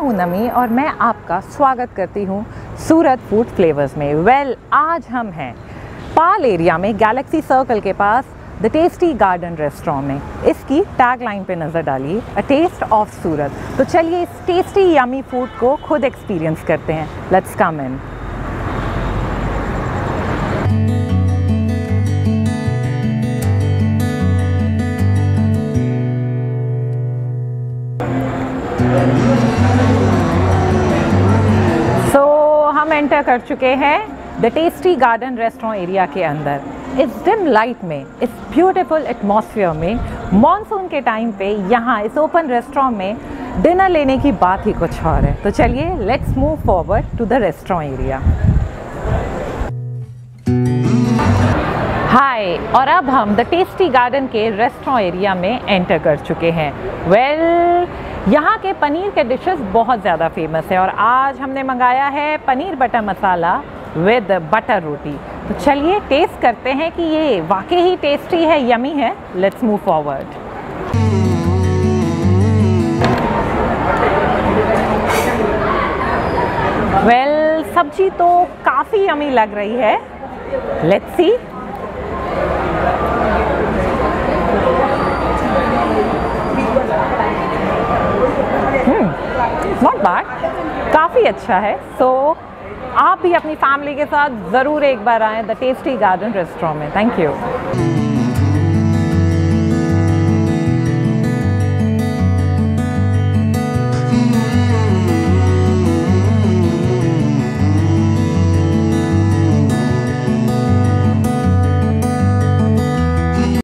हूँ नमी और मैं आपका स्वागत करती हूँ सूरत फूड फ्लेवर्स में। आज हम हैं पाल एरिया में गैलेक्सी सर्कल के पास द टेस्टी गार्डन रेस्टोरेंट में। इसकी टैगलाइन पे नज़र डालिए, अ टेस्ट ऑफ सूरत। तो चलिए इस टेस्टी यमी फूड को खुद एक्सपीरियंस करते हैं। Let's come in. हम एंटर कर चुके हैं the Tasty Garden restaurant area के अंदर। इस डिम लाइट में, इस ब्यूटीफुल एटमॉस्फेयर में, मॉनसून के टाइम पे यहाँ इस ओपन रेस्टोरेंट में डिनर लेने की बात ही कुछ और है। तो चलिए let's move forward to the restaurant area. Hi, और अब हम द टेस्टी गार्डन के रेस्टोरेंट एरिया में एंटर कर चुके हैं। यहाँ के पनीर के डिशेस बहुत ज़्यादा फेमस है और आज हमने मंगाया है paneer butter masala with butter roti. तो चलिए टेस्ट करते हैं कि ये वाकई ही टेस्टी है, यमी है। Let's move forward. सब्जी तो काफ़ी यमी लग रही है। Let's see. नॉट बैड, काफ़ी अच्छा है। सो आप भी अपनी फैमिली के साथ ज़रूर एक बार आएँ द टेस्टी गार्डन रेस्टोरेंट में। Thank you.